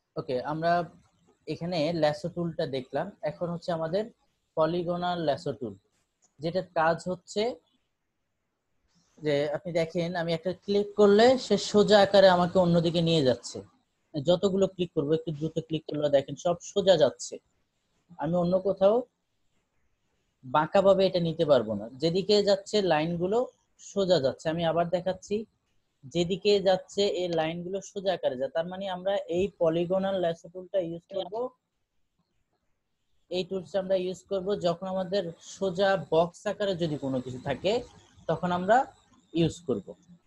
ওকে, আমরা এখানে ল্যাসো টুলটা দেখলাম। এখন হচ্ছে আমাদের পলিগনাল ল্যাসো টুল, যেটার কাজ হচ্ছে যে আপনি দেখেন আমি একটা ক্লিক করলে সে সোজা আকারে আমাকে অন্যদিকে নিয়ে যাচ্ছে। যতগুলো ক্লিক করবো, একটু দ্রুত ক্লিক করলে দেখেন সব সোজা যাচ্ছে। আমি অন্য কোথাও বাঁকা ভাবে এটা নিতে পারবো না, যেদিকে যাচ্ছে লাইনগুলো সোজা যাচ্ছে। আমি আবার দেখাচ্ছি, যেদিকে যাচ্ছে এই লাইনগুলো সোজা আকারে যায়, তার মানে আমরা এই পলিগনাল ল্যাসো টুলটা ইউজ করব। এই টুলসটা আমরা ইউজ করব যখন আমাদের সোজা বক্স আকারে যদি কোনো কিছু থাকে, তখন আমরা ইউজ করব।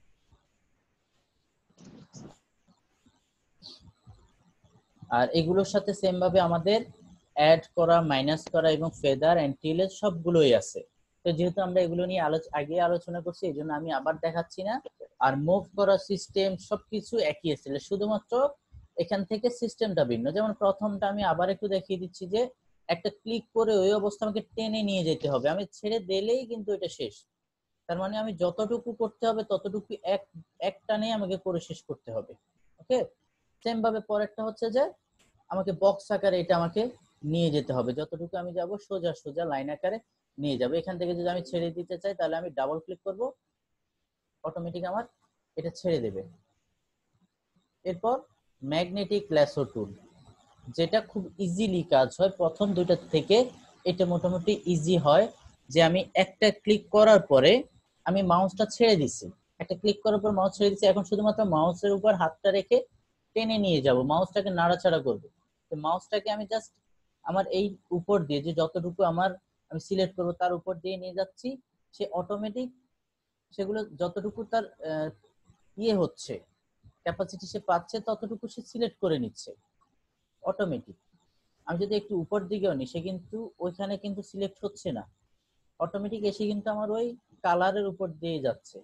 আর এগুলোর সাথে সেম ভাবে আমাদের অ্যাড করা, মাইনাস করা এবং ফেদার এন্ড টিলেজ সবগুলোই আছে। তো যেহেতু আমরা এগুলো নিয়ে আগে আলোচনা করছি, এই জন্য আমি আবার দেখাচ্ছি না। আর মুভ করা সিস্টেম সবকিছু একই ছিল, শুধুমাত্র এখান থেকে সিস্টেমটা ভিন্ন। যেমন প্রথমটা আমি আবার একটু দেখিয়ে দিচ্ছি যে একটা ক্লিক করে ওই অবস্থা আমাকে টেনে নিয়ে যেতে হবে, আমি ছেড়ে দিলেই কিন্তু এটা শেষ। তার মানে আমি যতটুকু করতে হবে ততটুকু এক টানে আমাকে করে শেষ করতে হবে। ওকে, সেম ভাবে পরেরটা হচ্ছে যে আমাকে বক্স আকারে এটা আমাকে নিয়ে যেতে হবে, যতটুকু আমি যাব সোজা সোজা লাইন আকারে নিয়ে যাব। এখান থেকে যদি আমি ছেড়ে দিতে চাই তাহলে আমি ডাবল ক্লিক করব, অটোমেটিক আমার এটা ছেড়ে দেবে। এরপর ম্যাগনেটিক ল্যাসো টুল, যেটা খুব ইজিলি কাজ হয় প্রথম দুইটা থেকে। এটা মোটামুটি ইজি হয় যে আমি একটা ক্লিক করার পরে আমি মাউসটা ছেড়ে দিছি, একটা ক্লিক করার পর মাউস ছেড়ে দিচ্ছি, এখন শুধুমাত্র মাউসের উপর হাতটা রেখে টেনে নিয়ে যাব, মাউসটাকে নাড়াচাড়া করব। তো মাউসটাকে আমি জাস্ট আমার এই উপর দিয়ে যে যতটুকু আমার আমি সিলেক্ট করব তার উপর দিয়ে নিয়ে যাচ্ছি, সে অটোমেটিক সেগুলো যতটুকু তার ইয়ে হচ্ছে, ক্যাপাসিটি সে পাচ্ছে ততটুকু সে সিলেক্ট করে নিচ্ছে অটোমেটিক। আমি যদি একটু উপর দিকেও নিই, সে কিন্তু ওইখানে কিন্তু সিলেক্ট হচ্ছে না, অটোমেটিক এসে কিন্তু আমার ওই কালারের উপর দিয়ে যাচ্ছে।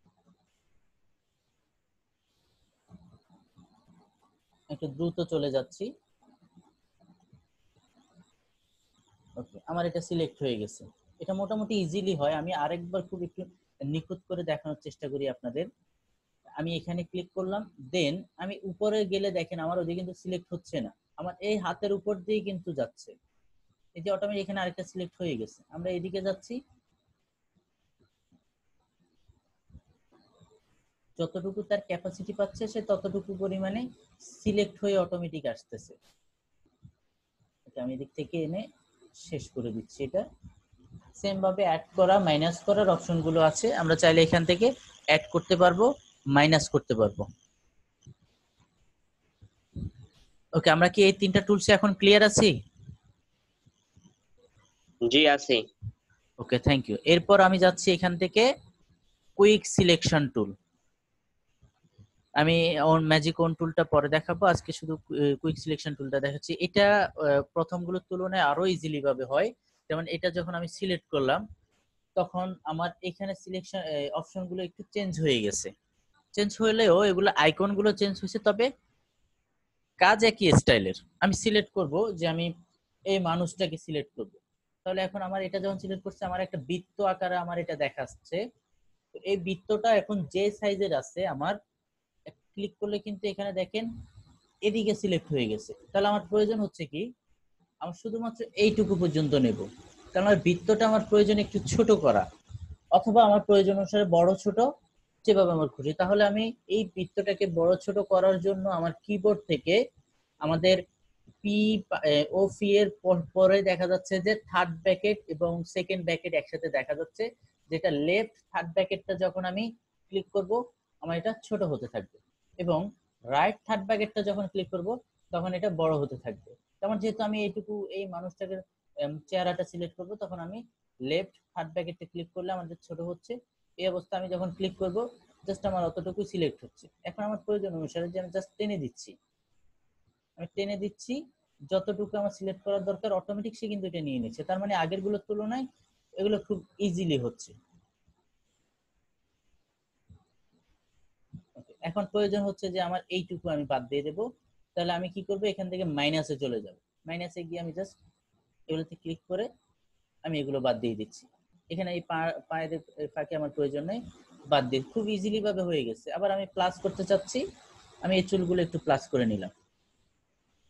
একটু দ্রুত চলে যাচ্ছি। ওকে, আমার এটা সিলেক্ট হয়ে গেছে। এটা মোটামুটি ইজিলি হয়। আমি আরেকবার খুব একটু নিখুঁত করে দেখানোর চেষ্টা করি আপনাদের। আমি এখানে ক্লিক করলাম, দেন আমি উপরে গেলে দেখেন আমার ওদিকে কিন্তু সিলেক্ট হচ্ছে না, আমার এই হাতের উপর দিয়ে কিন্তু যাচ্ছে। এই যে অটোমেটিক এখানে আরেকটা সিলেক্ট হয়ে গেছে। আমরা এদিকে যাচ্ছি, যতটুকু তার ক্যাপাসিটি পাচ্ছে সে ততটুকু পরিমাণে সিলেক্ট হয়ে অটোমেটিক আসতেছে। আমি এদিক থেকে এনে শেষ করে দিচ্ছি। এটা সেম ভাবে অ্যাড করা, মাইনাস করার অপশনগুলো আছে, আমরা চাইলে এখান থেকে অ্যাড করতে পারবো, মাইনাস করতে পারবো। ওকে, আমরা কি এই তিনটা টুলস এখন ক্লিয়ার আছি? জি আছি। Okay, thank you. এরপর আমি যাচ্ছি এখান থেকে কুইক সিলেকশন টুল। আমি ম্যাজিক অন টুলটা পরে দেখাবো, আজকে শুধু কুইক সিলেকশন টুলটা দেখাচ্ছি। এটা প্রথমগুলোর তুলনায় আরো ইজিলি ভাবে হয়। যেমন এটা যখন আমি সিলেক্ট করলাম, তখন আমার এখানে সিলেকশন অপশন গুলো একটু চেঞ্জ হয়ে গেছে। চেঞ্জ হলেও এগুলো আইকন গুলো চেঞ্জ হয়েছে, তবে কাজ একই স্টাইলের। আমি সিলেক্ট করব যে আমি এই মানুষটাকে সিলেক্ট করব, তাহলে এখন আমার এটা যখন সিলেক্ট করছে আমার একটা বৃত্ত আকারে আমার এটা দেখাচ্ছে। তো এই বৃত্তটা এখন যে সাইজের আছে আমার ক্লিক করলে কিন্তু এখানে দেখেন এদিকে সিলেক্ট হয়ে গেছে। তাহলে আমার প্রয়োজন হচ্ছে কি, আমি শুধুমাত্র এইটুকু পর্যন্ত নেব, কারণ আমার বৃত্তটা আমার প্রয়োজন একটু ছোট করা, অথবা আমার প্রয়োজন অনুসারে বড় ছোট যেভাবে আমার খুশি। তাহলে আমি এই বৃত্তটাকে বড় ছোট করার জন্য আমার কিবোর্ড থেকে আমাদের পি ও ফি এর পরে দেখা যাচ্ছে যে থার্ড ব্র্যাকেট এবং সেকেন্ড ব্র্যাকেট একসাথে দেখা যাচ্ছে, যেটা লেফট থার্ড ব্র্যাকেটটা যখন আমি ক্লিক করব আমার এটা ছোট হতে থাকবে, এবং রাইট থার্ড ব্র্যাকেটটা যখন ক্লিক করব তখন এটা বড় হতে থাকবে। যেমন যেহেতু আমি এইটুকু এই মানুষটাকে চেহারাটা সিলেক্ট করব, তখন আমি লেফট থার্ড ব্র্যাকেটে ক্লিক করলে আমাদের ছোট হচ্ছে। এই অবস্থা আমি যখন ক্লিক করব জাস্ট আমার অতটুকু সিলেক্ট হচ্ছে। এখন আমার প্রয়োজন অনুসারে যে আমি জাস্ট টেনে দিচ্ছি, আমি টেনে দিচ্ছি, যতটুকু আমার সিলেক্ট করার দরকার অটোমেটিক সে কিন্তু এটা নিয়ে নিচ্ছে। তার মানে আগের গুলোর তুলনায় এগুলো খুব ইজিলি হচ্ছে। এখন প্রয়োজন হচ্ছে যে আমার এইটুকু আমি বাদ দিয়ে দেবো। তাহলে আমি কি করব, এখান থেকে মাইনাসে চলে যাব, মাইনাসে গিয়ে আমি জাস্ট এগুলোতে ক্লিক করে আমি এগুলো বাদ দিয়ে দিচ্ছি। এখানে এই পায়ের ফাঁকে আমার প্রয়োজন নেই, বাদ দিয়ে খুব ইজিলি ভাবে হয়ে গেছে। আবার আমি প্লাস করতে চাচ্ছি, আমি এই চুলগুলো একটু প্লাস করে নিলাম।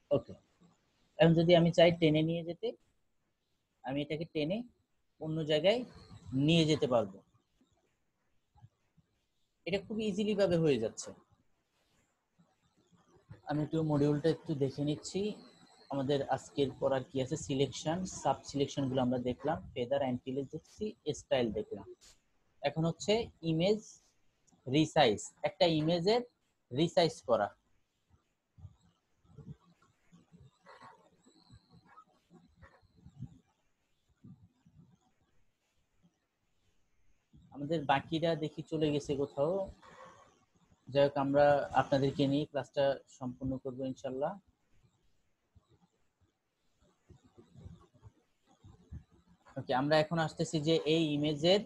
ওকে, এখন যদি আমি চাই টেনে নিয়ে যেতে, আমি এটাকে টেনে অন্য জায়গায় নিয়ে যেতে পারবো। এটা খুব ইজিলি ভাবে হয়ে যাচ্ছে। আমি একটু মডিউলটা একটু দেখে নিচ্ছি। আমাদের আজকের পড়ার কি আছে, সিলেকশন, সাব সিলেকশন গুলো আমরা দেখলাম, ফেদার অ্যান্টিলেজ দেখছি, স্টাইল দেখলাম। এখন হচ্ছে ইমেজ রিসাইজ, একটা ইমেজের রিসাইজ করা। আমাদের বাকিরা দেখি চলে গেছে কোথাও। যাই হোক, আমরা আপনাদেরকে নিয়ে ক্লাসটা সম্পূর্ণ করবো ইনশাল্লাহ। ওকে, আমরা এখন আসতেছি যে এই ইমেজের,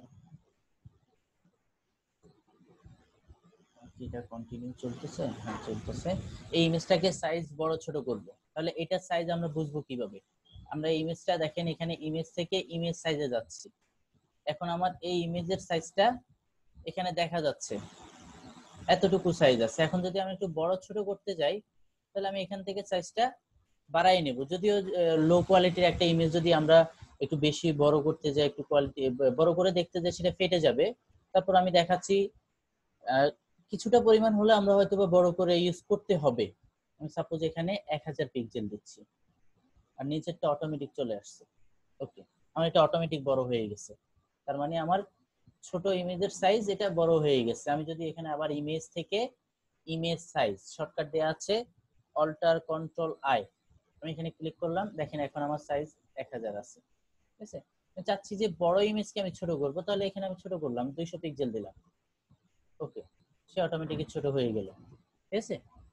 এটা কন্টিনিউ চলতেছে, হ্যাঁ চলতেছে। এই ইমেজটাকে সাইজ বড় ছোট করব, তাহলে এটার সাইজ আমরা বুঝবো কিভাবে? আমরা এই ইমেজটা দেখেন, এখানে ইমেজ থেকে ইমেজ সাইজে যাচ্ছি। এখন আমার এই ইমেজের সাইজটা এখানে দেখা যাচ্ছে, এতটুকু সাইজ আছে। এখন যদি আমি একটু বড় ছোট করতে যাই, তাহলে আমি এখান থেকে সাইজটা বাড়াই নেব। যদিও লো কোয়ালিটির একটা ইমেজ যদি আমরা একটু বেশি বড় করতে যাই, একটু কোয়ালিটি বড় করে দেখতে যাই, সেটা ফেটে যাবে। তারপর আমি দেখাচ্ছি কিছুটা পরিমাণ হলে আমরা হয়তো বা বড় করে ইউজ করতে হবে। আমি সাপোজ এখানে 1000 পিক্সেল দিচ্ছি, আর নিচেরটা অটোমেটিক চলে আসছে। ওকে, আমার এটা অটোমেটিক বড় হয়ে গেছে। তার মানে আমার ছোট ইমেজের সাইজ এটা বড় হয়ে গেছে। আমি যদি এখানে আবার ইমেজ থেকে ইমেজ সাইজ শর্টকাট দেওয়া আছে, অল্টার কন্ট্রোল আই, আমি এখানে ক্লিক করলাম, দেখেন এখন আমার সাইজ 1000 আছে। ঠিক আছে, আমি চাচ্ছি যে বড় ইমেজকে আমি ছোট করব, তাহলে এখানে আমি ছোট করলাম, 200 পিক্সেল দিলাম। ওকে, সে অটোমেটিক ছোট হয়ে গেল। ঠিক আছে,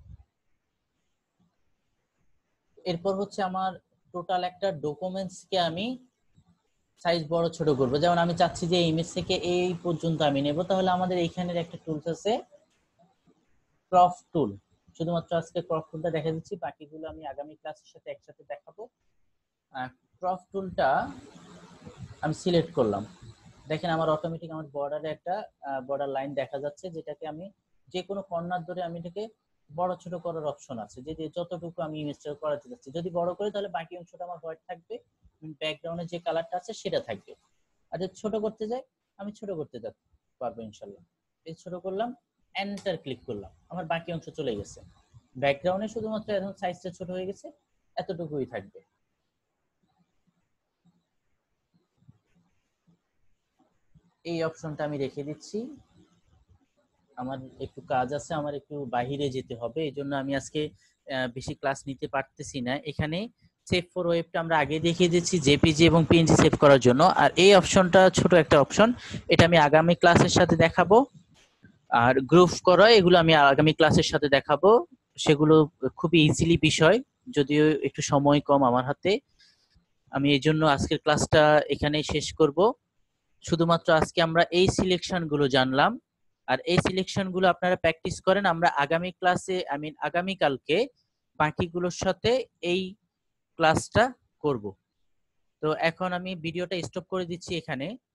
এরপর হচ্ছে আমার টোটাল একটা ডকুমেন্টস কে আমি সাইজ বড় ছোট করব। যেমন আমি চাচ্ছি যে ইমেজ থেকে এই পর্যন্ত আমি নেব, তাহলে আমাদের এইখানের একটা টুলস আছে ক্রপ টুল। শুধুমাত্র আজকে ক্রপ টুলটা দেখা দিচ্ছি, বাকিগুলো আমি আগামী ক্লাসের সাথে একসাথে দেখাবো। ক্রপ টুলটা আমি সিলেক্ট করলাম, দেখেন আমার অটোমেটিক আমার বর্ডারে একটা বর্ডার লাইন দেখা যাচ্ছে, যেটাকে আমি যে কোনো কর্নার ধরে আমি এটাকে বড় ছোট করার অপশন আছে, যে যতটুকু আমি ইমেজটা করাতে যাচ্ছি। যদি বড় করি তাহলে বাকি অংশটা আমার হোয়াইট থাকবে, ব্যাকগ্রাউন্ডে যে কালারটা আছে সেটা থাকবে। আর যদি ছোট করতে যাই, আমি ছোট করতে পারবো ইনশাল্লাহ। এই ছোট করলাম, এন্টার ক্লিক করলাম, আমার বাকি অংশ চলে গেছে। ব্যাকগ্রাউন্ডে শুধুমাত্র এখন সাইজটা ছোট হয়ে গেছে, এতটুকুই থাকবে। এই অপশনটা আমি রেখে দিচ্ছি। আমার একটু কাজ আছে, আমার একটু বাহিরে যেতে হবে, এই জন্য আমি আজকে বেশি ক্লাস নিতে পারতেছি না। এখানে সেভ ফর ওয়েবটা আমরা আগে দেখিয়ে দিচ্ছি, জেপিজি এবং পিএনজি সেভ করার জন্য। আর এই অপশনটা ছোট একটা অপশন, এটা আমি আগামী ক্লাসের সাথে দেখাবো। আর গ্রুপ করা, এগুলো আমি আগামী ক্লাসের সাথে দেখাবো। সেগুলো খুবই ইজিলি বিষয়, যদিও একটু সময় কম আমার হাতে। আমি এই জন্য আজকের ক্লাসটা এখানেই শেষ করব। শুধুমাত্র আজকে আমরা এই সিলেকশন গুলো জানলাম, আর এই সিলেকশন গুলো আপনারা প্র্যাকটিস করেন। আমরা আগামী ক্লাসে, আগামীকালকে বাকিগুলোর সাথে এই ক্লাসটা করব। তো এখন আমি ভিডিওটা স্টপ করে দিচ্ছি এখানে।